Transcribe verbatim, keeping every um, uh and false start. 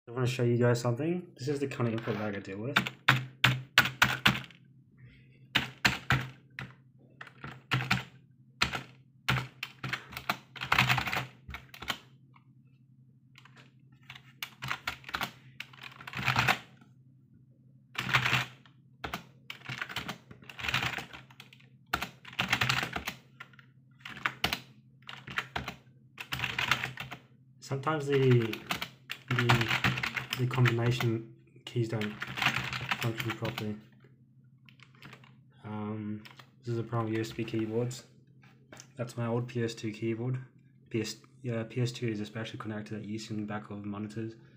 I want to show you guys something. This is the kind of input lag I deal with. Sometimes the, the the combination keys don't function properly. Um, this is a problem with U S B keyboards. That's my old P S two keyboard. P S yeah, P S two is especially connected that used in the back of monitors.